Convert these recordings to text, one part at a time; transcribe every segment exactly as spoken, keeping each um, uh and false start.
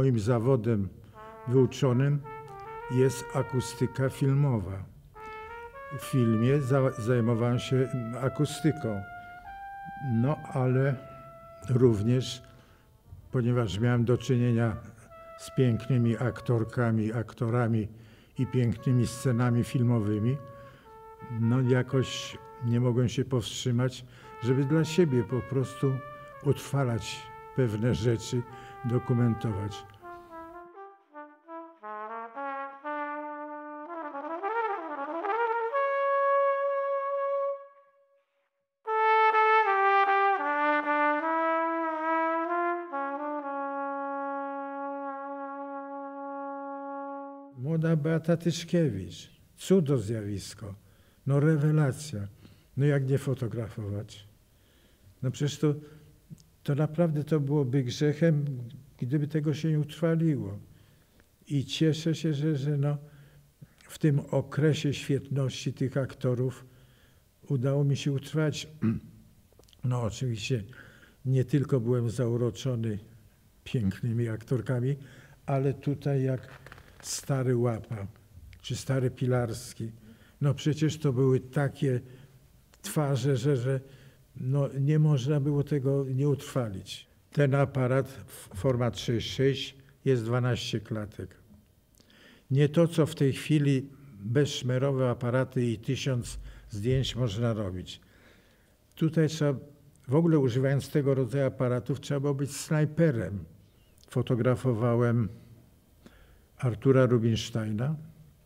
moim zawodem wyuczonym jest akustyka filmowa. W filmie za, zajmowałem się akustyką, no ale również, ponieważ miałem do czynienia z pięknymi aktorkami, aktorami i pięknymi scenami filmowymi, no jakoś nie mogłem się powstrzymać, żeby dla siebie po prostu utrwalać pewne rzeczy, dokumentować. Młoda Beata Tyszkiewicz, cudo zjawisko, no rewelacja. No jak nie fotografować? No przecież to, to naprawdę to byłoby grzechem, gdyby tego się nie utrwaliło. I cieszę się, że, że no, w tym okresie świetności tych aktorów udało mi się utrwać. No oczywiście nie tylko byłem zauroczony pięknymi aktorkami, ale tutaj jak stary Łapa, czy stary Pilarski, no przecież to były takie twarze, że, że no nie można było tego nie utrwalić. Ten aparat, format sześć sześć, jest dwanaście klatek. Nie to, co w tej chwili bezszmerowe aparaty i tysiąc zdjęć można robić. Tutaj trzeba, w ogóle używając tego rodzaju aparatów, trzeba było być snajperem. Fotografowałem Artura Rubinsteina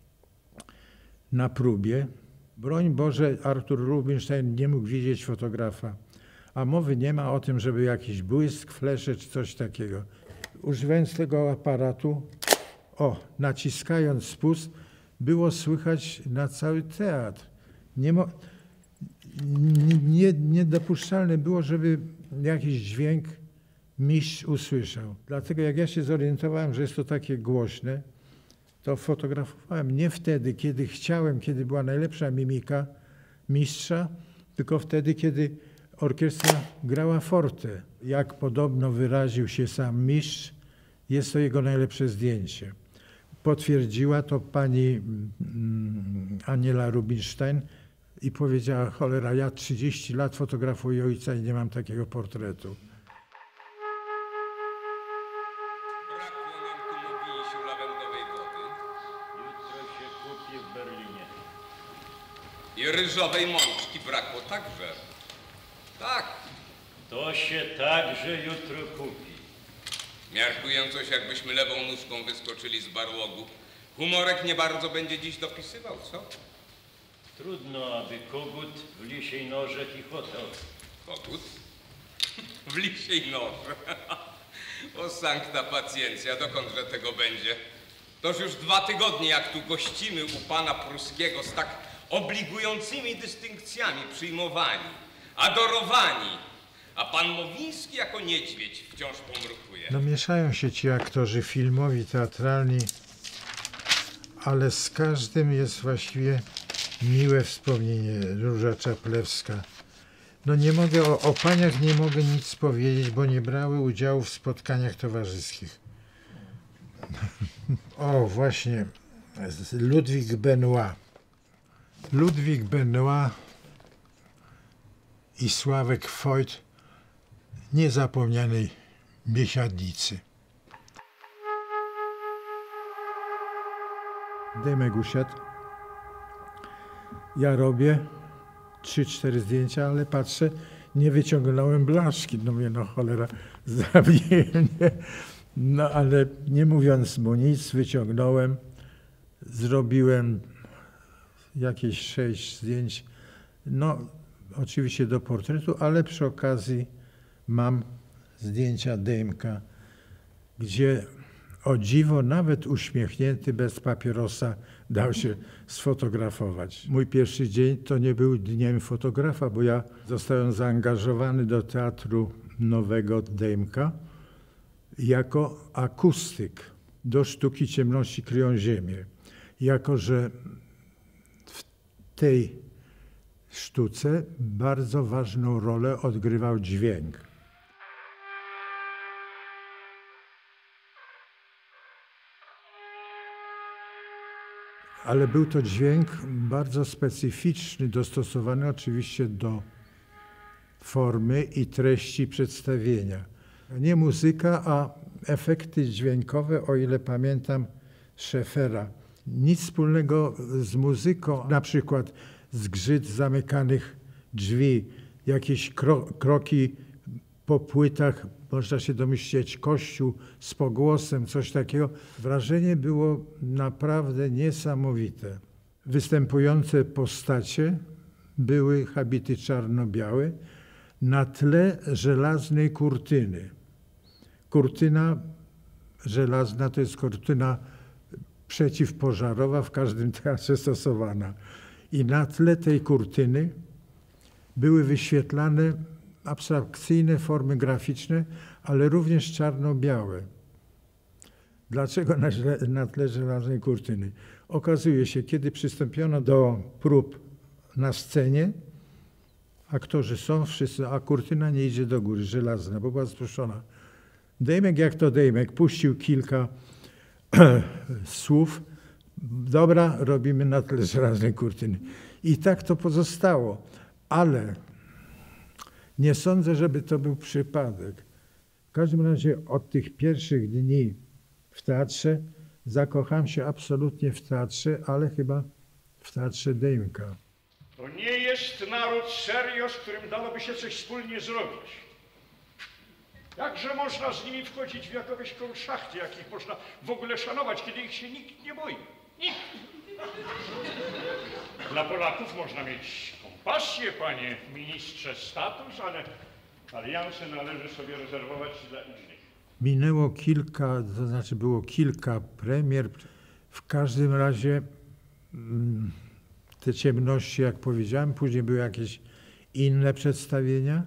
na próbie. Broń Boże, Artur Rubinstein nie mógł widzieć fotografa, a mowy nie ma o tym, żeby jakiś błysk, flesze czy coś takiego. Używając tego aparatu, o, naciskając spust, było słychać na cały teatr. Nie mo- nie, niedopuszczalne było, żeby jakiś dźwięk mistrz usłyszał. Dlatego jak ja się zorientowałem, że jest to takie głośne, to fotografowałem nie wtedy, kiedy chciałem, kiedy była najlepsza mimika mistrza, tylko wtedy, kiedy orkiestra grała forte. Jak podobno wyraził się sam mistrz, jest to jego najlepsze zdjęcie. Potwierdziła to pani Aniela Rubinstein i powiedziała: cholera, ja trzydzieści lat fotografuję ojca i nie mam takiego portretu. Brakło nam tu mogilisiu lawendowej wody. Jutro się kupi w Berlinie. I ryżowej mączki brakło także. Tak, To się także jutro kupi. miarkuję coś, jakbyśmy lewą nóżką wyskoczyli z barłogu. Humorek nie bardzo będzie dziś dopisywał, co? Trudno, aby kogut w lisiej noże chichotał. Kogut? W lisiej noże. O sancta pacjencja, dokądże tego będzie? Toż już dwa tygodnie, jak tu gościmy u pana Pruskiego z tak obligującymi dystynkcjami przyjmowani, adorowani, a pan Mowiński jako niedźwiedź wciąż pomruchuje. No mieszają się ci aktorzy filmowi, teatralni, ale z każdym jest właściwie miłe wspomnienie. Róża Czaplewska. No nie mogę, o, o paniach nie mogę nic powiedzieć, bo nie brały udziału w spotkaniach towarzyskich. O, właśnie, Ludwik Benoit. Ludwik Benoit i Sławek Foyt, niezapomnianej biesiadnicy. Dymek usiadł. Ja robię trzy, cztery zdjęcia, ale patrzę, nie wyciągnąłem blaszki. No mówię, no cholera, zabije mnie. No ale nie mówiąc mu nic, wyciągnąłem, zrobiłem jakieś sześć zdjęć, no oczywiście do portretu, ale przy okazji mam zdjęcia Dymka, gdzie o dziwo nawet uśmiechnięty, bez papierosa dał się sfotografować. Mój pierwszy dzień to nie był dniem fotografa, bo ja zostałem zaangażowany do Teatru Nowego Dymka jako akustyk do sztuki Ciemności kryją ziemię. Jako że w tej sztuce bardzo ważną rolę odgrywał dźwięk. ale był to dźwięk bardzo specyficzny, dostosowany oczywiście do formy i treści przedstawienia. Nie muzyka, a efekty dźwiękowe, o ile pamiętam, Scheffera. Nic wspólnego z muzyką, na przykład zgrzyt zamykanych drzwi, jakieś kro kroki po płytach, można się domyśleć, kościół z pogłosem, coś takiego. Wrażenie było naprawdę niesamowite. Występujące postacie były habity czarno-białe na tle żelaznej kurtyny. Kurtyna żelazna to jest kurtyna przeciwpożarowa, w każdym teatrze stosowana. I na tle tej kurtyny były wyświetlane abstrakcyjne formy graficzne, ale również czarno-białe. Dlaczego na, na tle żelaznej kurtyny? Okazuje się, kiedy przystąpiono do prób na scenie, aktorzy są wszyscy, a kurtyna nie idzie do góry, żelazna, bo była spuszczona. Dejmek, jak to Dejmek, puścił kilka słów. Dobra, robimy na tle żelaznej kurtyny. I tak to pozostało. Ale nie sądzę, żeby to był przypadek. W każdym razie od tych pierwszych dni w teatrze zakochałem się absolutnie w teatrze, ale chyba w teatrze Dejmka. To nie jest naród serio, z którym dałoby się coś wspólnie zrobić. Jakże można z nimi wchodzić w jakieś konszachty, jakich można w ogóle szanować, kiedy ich się nikt nie boi? Nikt. Dla Polaków można mieć kompasję, panie ministrze, status, ale alianse należy sobie rezerwować dla innych. Minęło kilka, to znaczy było kilka premier. W każdym razie mm, te ciemności, jak powiedziałem, później były jakieś inne przedstawienia,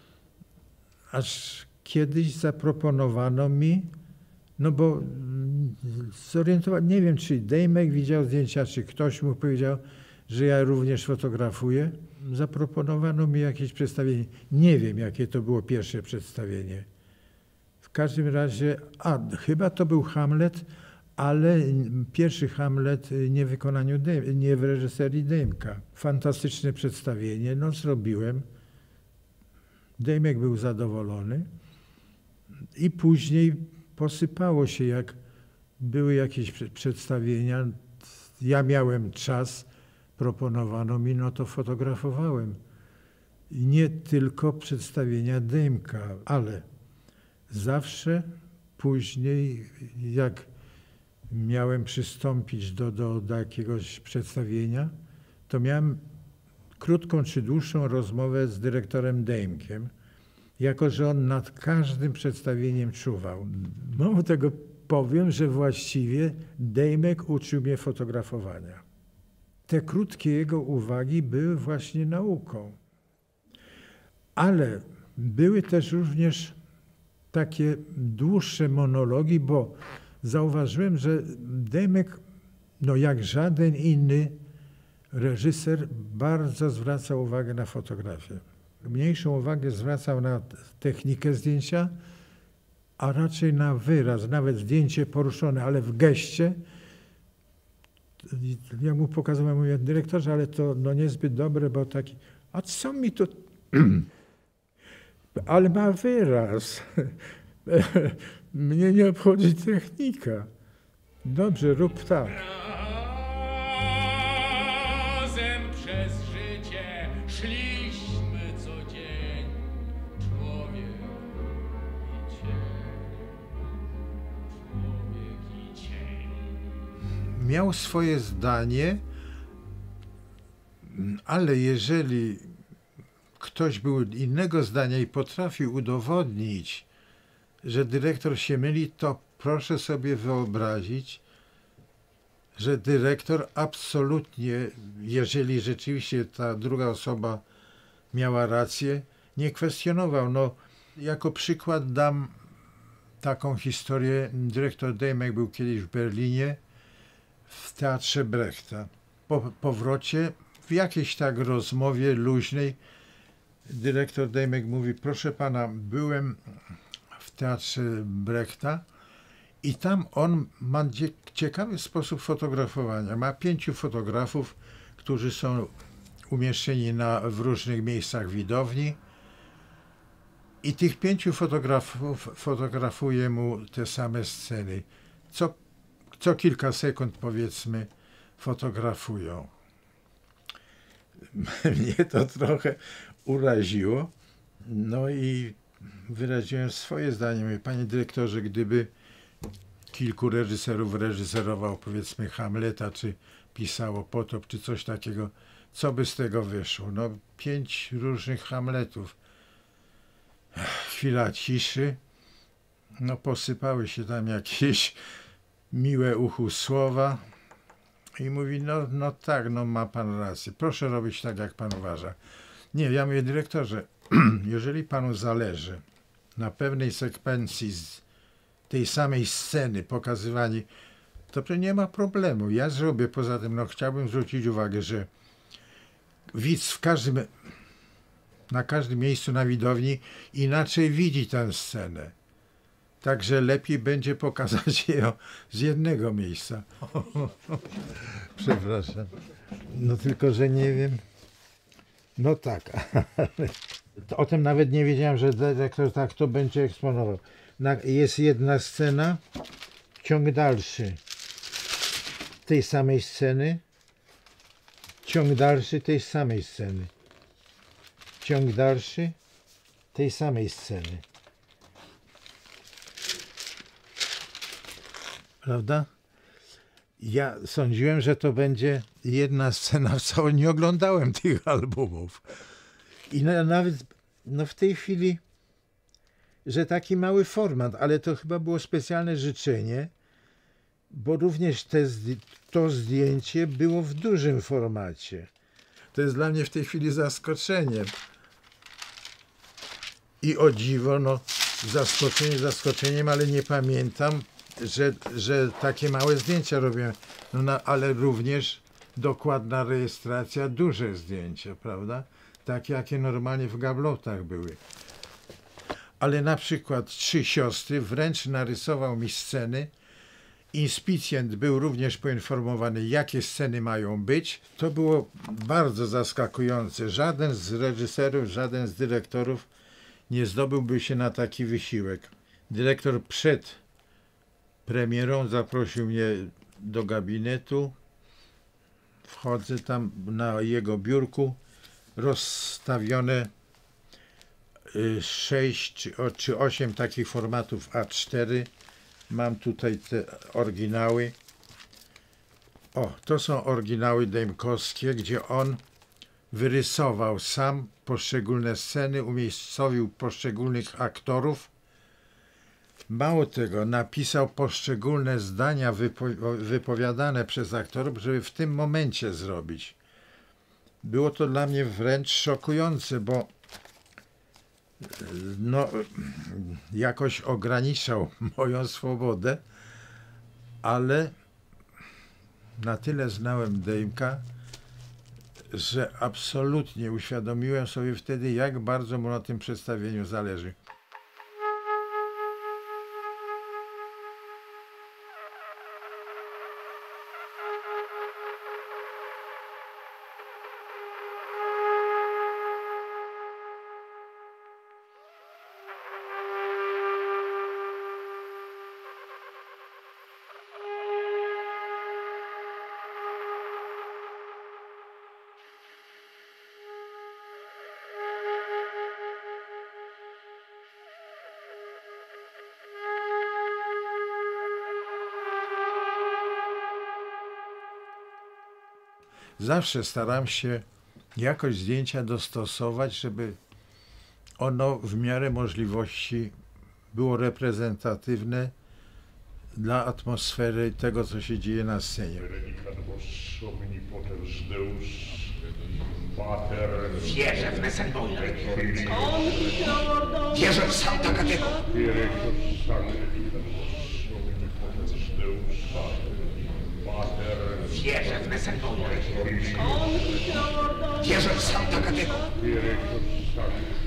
aż kiedyś zaproponowano mi, no bo zorientowałem, nie wiem, czy Dejmek widział zdjęcia, czy ktoś mu powiedział, że ja również fotografuję. Zaproponowano mi jakieś przedstawienie. Nie wiem, jakie to było pierwsze przedstawienie. W każdym razie, a chyba to był Hamlet, ale pierwszy Hamlet nie w wykonaniu, Dej- nie w reżyserii Dejmka. Fantastyczne przedstawienie, no zrobiłem. Dejmek był zadowolony i później posypało się, jak były jakieś przedstawienia. Ja miałem czas, proponowano mi, no to fotografowałem. I nie tylko przedstawienia Dejmka, ale zawsze później, jak miałem przystąpić do, do, do jakiegoś przedstawienia, to miałem krótką czy dłuższą rozmowę z dyrektorem Dejmkiem, jako że on nad każdym przedstawieniem czuwał. Mało tego powiem, że właściwie Dejmek uczył mnie fotografowania. Te krótkie jego uwagi były właśnie nauką. Ale były też również takie dłuższe monologi, bo zauważyłem, że Dejmek, no jak żaden inny reżyser, bardzo zwracał uwagę na fotografię. Mniejszą uwagę zwracał na technikę zdjęcia, a raczej na wyraz, nawet zdjęcie poruszone, ale w geście. Ja mu pokazałem, mówię, dyrektorze, ale to no niezbyt dobre, bo taki, a co mi to... ale ma wyraz. Mnie nie obchodzi technika. Dobrze, rób tak. Razem przez życie szliśmy co dzień, człowiek i cień, człowiek i cień. Miał swoje zdanie, ale jeżeli ktoś był innego zdania i potrafił udowodnić, że dyrektor się myli, to proszę sobie wyobrazić, że dyrektor absolutnie, jeżeli rzeczywiście ta druga osoba miała rację, nie kwestionował. No, jako przykład dam taką historię. Dyrektor Dejmek był kiedyś w Berlinie w teatrze Brechta. Po powrocie, w jakiejś tak rozmowie luźnej, dyrektor Dejmek mówi, proszę pana, byłem w teatrze Brechta I tam on ma dzie- ciekawy sposób fotografowania. Ma pięciu fotografów, którzy są umieszczeni na, w różnych miejscach widowni. I tych pięciu fotografów fotografuje mu te same sceny. Co, co kilka sekund, powiedzmy, fotografują. Mnie to trochę uraziło. No i wyraziłem swoje zdanie. Mówię, panie dyrektorze, gdyby kilku reżyserów reżyserował, powiedzmy, Hamleta, czy pisało Potop, czy coś takiego, co by z tego wyszło? No, pięć różnych Hamletów. Chwila ciszy. No, posypały się tam jakieś miłe uchu słowa. I mówi, no, no tak, no ma pan rację. Proszę robić tak, jak pan uważa. Nie, ja mówię, dyrektorze, jeżeli panu zależy na pewnej sekwencji z tej samej sceny pokazywani, to to nie ma problemu. Ja zrobię, poza tym, no chciałbym zwrócić uwagę, że widz w każdym, na każdym miejscu na widowni inaczej widzi tę scenę. Także lepiej będzie pokazać ją z jednego miejsca. Przepraszam. No tylko, że nie wiem. No tak. O tym nawet nie wiedziałem, że dyrektor tak to będzie eksponował. Jest jedna scena, ciąg dalszy tej samej sceny, ciąg dalszy tej samej sceny, ciąg dalszy tej samej sceny. Prawda? Ja sądziłem, że to będzie jedna scena, wcale nie oglądałem tych albumów. I na, nawet no w tej chwili, że taki mały format, ale to chyba było specjalne życzenie, bo również te, to zdjęcie było w dużym formacie. To jest dla mnie w tej chwili zaskoczeniem. I o dziwo, no zaskoczenie zaskoczeniem, ale nie pamiętam, że, że takie małe zdjęcia robiłem. No, no, ale również dokładna rejestracja, duże zdjęcia, prawda? Takie, jakie normalnie w gablotach były. Ale na przykład Trzy siostry wręcz narysował mi sceny. Inspicjent był również poinformowany, jakie sceny mają być. To było bardzo zaskakujące. Żaden z reżyserów, żaden z dyrektorów nie zdobyłby się na taki wysiłek. Dyrektor przed premierą zaprosił mnie do gabinetu. Wchodzę tam, na jego biurku rozstawione sześć czy osiem takich formatów A cztery. Mam tutaj te oryginały. O, to są oryginały dejmkowskie, gdzie on wyrysował sam poszczególne sceny, umiejscowił poszczególnych aktorów. Mało tego, napisał poszczególne zdania wypo- wypowiadane przez aktorów, żeby w tym momencie zrobić. Było to dla mnie wręcz szokujące, bo no, jakoś ograniczał moją swobodę, ale na tyle znałem Dejmka, że absolutnie uświadomiłem sobie wtedy, jak bardzo mu na tym przedstawieniu zależy. Zawsze staram się jakoś zdjęcia dostosować, żeby ono w miarę możliwości było reprezentatywne dla atmosfery tego, co się dzieje na scenie. Wierzę w Messenboiler. Wierzę w Santa Catego. Wierzę w Messenboiler. Wierzę w Santa Catego.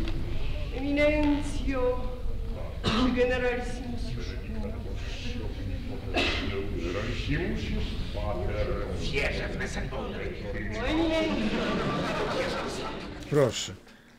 Eminencjo, generalissimus. Wierzę w Messenbowle. Proszę.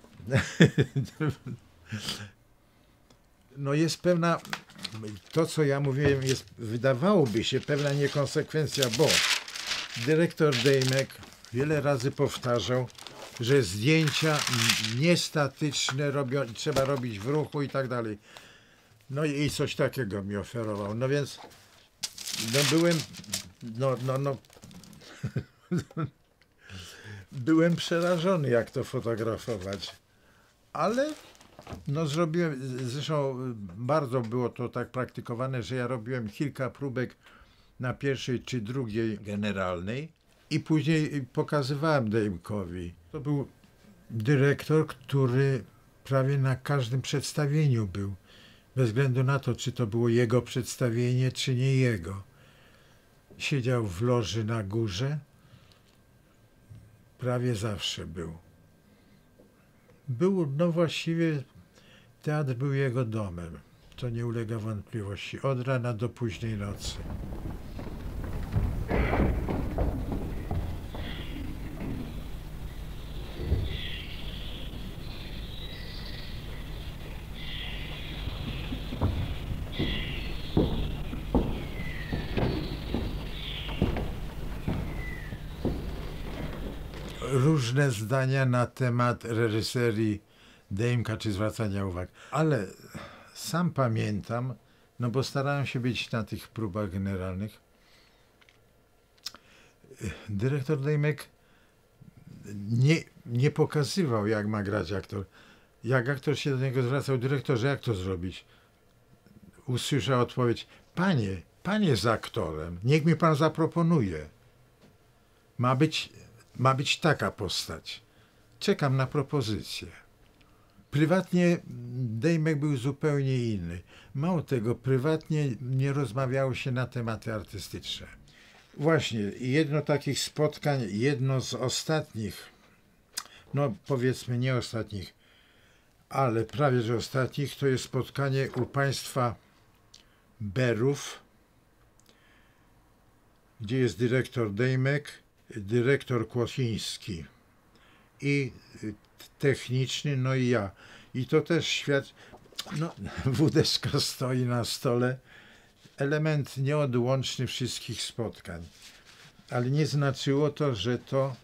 No jest pewna, to co ja mówiłem, jest, wydawałoby się pewna niekonsekwencja, bo dyrektor Dejmek wiele razy powtarzał, że zdjęcia niestatyczne robią, trzeba robić w ruchu i tak dalej. No i coś takiego mi oferował. No więc no byłem, no, no, no, byłem przerażony, jak to fotografować. Ale no zrobiłem, zresztą bardzo było to tak praktykowane, że ja robiłem kilka próbek na pierwszej czy drugiej generalnej i później pokazywałem Dejmkowi. To był dyrektor, który prawie na każdym przedstawieniu był. Bez względu na to, czy to było jego przedstawienie, czy nie jego. Siedział w loży na górze. Prawie zawsze był. Był, no właściwie teatr był jego domem. To nie ulega wątpliwości. Od rana do późnej nocy. Różne zdania na temat reżyserii Dejmka czy zwracania uwag. Ale sam pamiętam, no bo starałem się być na tych próbach generalnych, dyrektor Dejmek nie, nie pokazywał, jak ma grać aktor. Jak aktor się do niego zwracał, dyrektorze, jak to zrobić? Usłyszał odpowiedź, panie, pan jest aktorem, niech mi pan zaproponuje. Ma być, ma być taka postać. Czekam na propozycję. Prywatnie Dejmek był zupełnie inny. Mało tego, prywatnie nie rozmawiało się na tematy artystyczne. Właśnie, jedno takich spotkań, jedno z ostatnich, no powiedzmy nie ostatnich, ale prawie że ostatnich, to jest spotkanie u państwa Berów, gdzie jest dyrektor Dejmek, dyrektor Kłosiński i techniczny, no i ja. I to też świat, no, wódeczka stoi na stole, element nieodłączny wszystkich spotkań. Ale nie znaczyło to, że to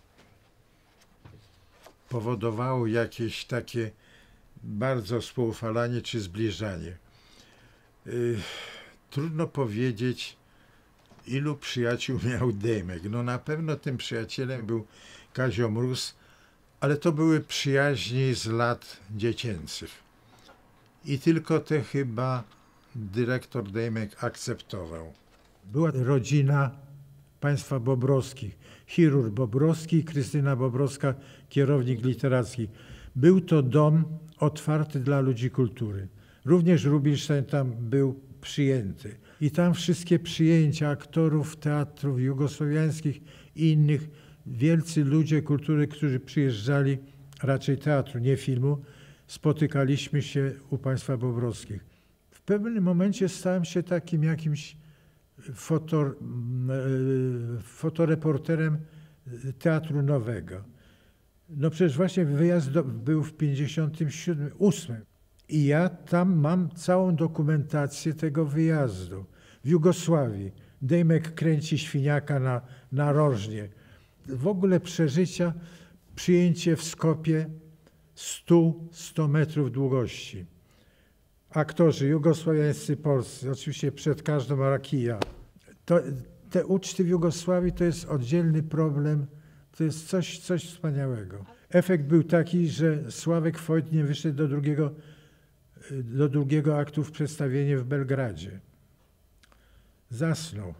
powodowało jakieś takie bardzo współfalanie czy zbliżanie. Yy, trudno powiedzieć, ilu przyjaciół miał Dejmek. No na pewno tym przyjacielem był Kazio Mróz, ale to były przyjaźnie z lat dziecięcych. I tylko te chyba dyrektor Dejmek akceptował. Była rodzina państwa Bobrowskich. Chirurg Bobrowski, Krystyna Bobrowska, kierownik literacki. Był to dom otwarty dla ludzi kultury. Również Rubinstein tam był przyjęty. I tam wszystkie przyjęcia aktorów teatrów jugosłowiańskich i innych, wielcy ludzie kultury, którzy przyjeżdżali, raczej teatru, nie filmu, spotykaliśmy się u państwa Bobrowskich. W pewnym momencie stałem się takim jakimś foto, fotoreporterem Teatru Nowego. No przecież właśnie wyjazd do, był w pięćdziesiątym siódmym, ósmym. I ja tam mam całą dokumentację tego wyjazdu. W Jugosławii Dejmek kręci świniaka na, na rożnie. W ogóle przeżycia, przyjęcie w Skopie sto, sto metrów długości. Aktorzy jugosłowiańscy, polscy, oczywiście przed każdą rakija. To, te uczty w Jugosławii to jest oddzielny problem, to jest coś, coś wspaniałego. Efekt był taki, że Sławek Fojt nie wyszedł do drugiego, do drugiego aktu w przedstawieniu w Belgradzie. Zasnął.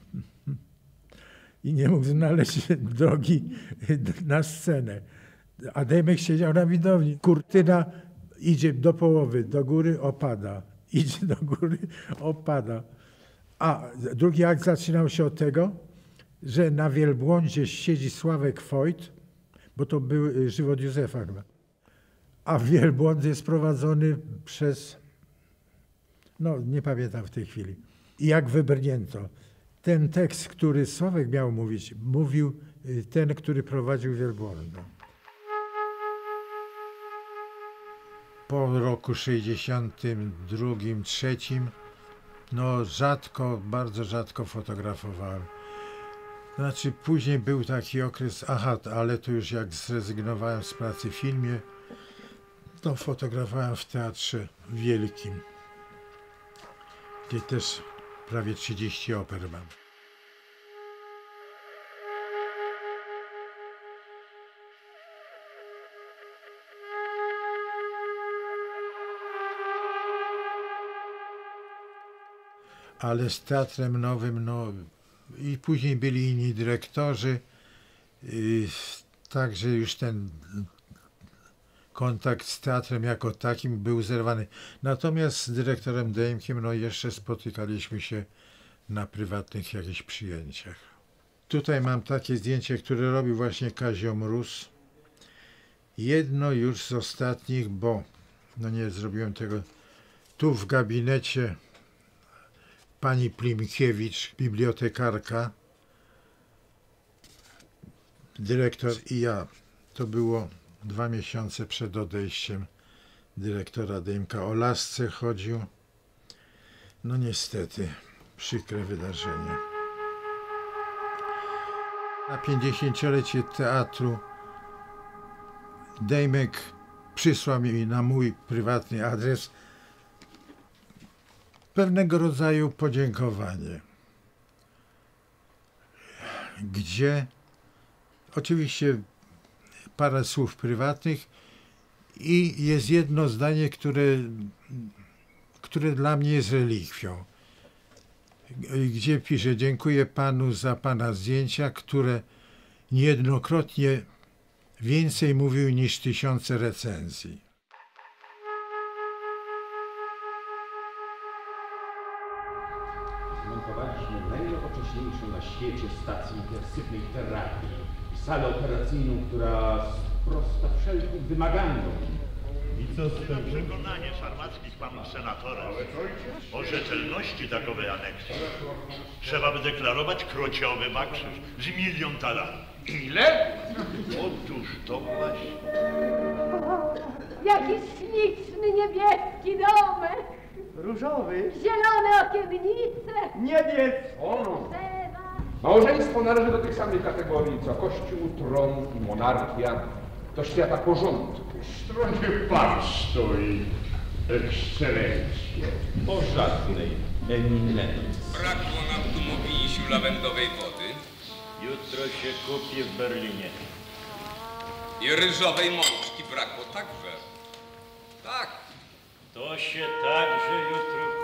I nie mógł znaleźć drogi na scenę. A Dejmek siedział na widowni. Kurtyna idzie do połowy, do góry opada. Idzie do góry, opada. A drugi akt zaczynał się od tego, że na wielbłądzie siedzi Sławek Fojt, bo to był żywot Józefa chyba. A wielbłąd jest prowadzony przez, no nie pamiętam w tej chwili. I jak wybrnięto. Ten tekst, który Sławek miał mówić, mówił ten, który prowadził wielbłąda. Po roku sześćdziesiątym drugim, trzecim, no rzadko, bardzo rzadko fotografowałem. Znaczy później był taki okres, aha, ale to już jak zrezygnowałem z pracy w filmie, to fotografowałem w Teatrze Wielkim, gdzie też prawie trzydzieści oper mam. Ale z Teatrem Nowym, no i później byli inni dyrektorzy, yy, także już ten kontakt z teatrem jako takim był zerwany. Natomiast z dyrektorem Dejmkiem, no jeszcze spotykaliśmy się na prywatnych jakichś przyjęciach. Tutaj mam takie zdjęcie, które robił właśnie Kazio Mróz. Jedno już z ostatnich, bo no nie zrobiłem tego tu w gabinecie pani Plimkiewicz, bibliotekarka, dyrektor i ja. To było dwa miesiące przed odejściem dyrektora Dejmka. O lasce chodził. No niestety, przykre wydarzenie. Na pięćdziesięciolecie teatru Dejmek przysłał mi na mój prywatny adres pewnego rodzaju podziękowanie, gdzie oczywiście parę słów prywatnych i jest jedno zdanie, które, które dla mnie jest relikwią, gdzie pisze: dziękuję panu za pana zdjęcia, które niejednokrotnie więcej mówił niż tysiące recenzji. Zmontowaliśmy najnowocześniejszą na świecie stację intensywnej terapii, salę operacyjną, która sprosta wszelkim wymaganiom. I co z tym przekonanie farmackich panów senatorów o rzetelności takowej aneksji? Trzeba by deklarować krociowy bakrzyż z milion talarów. Ile? Otóż to właśnie. Jaki śliczny niebieski domek! Różowy, Zielone okiennice! niebies, Drzewa! Małżeństwo należy do tych samych kategorii co Kościół, tron i monarchia, do świata porządku. Stronie pan stoi, ekscelencjo. O żadnej eminencji. Brakło nam tu, mówisiu, lawendowej wody Jutro się kupi w Berlinie. i ryżowej mączki brakło także. Tak. To się także jutro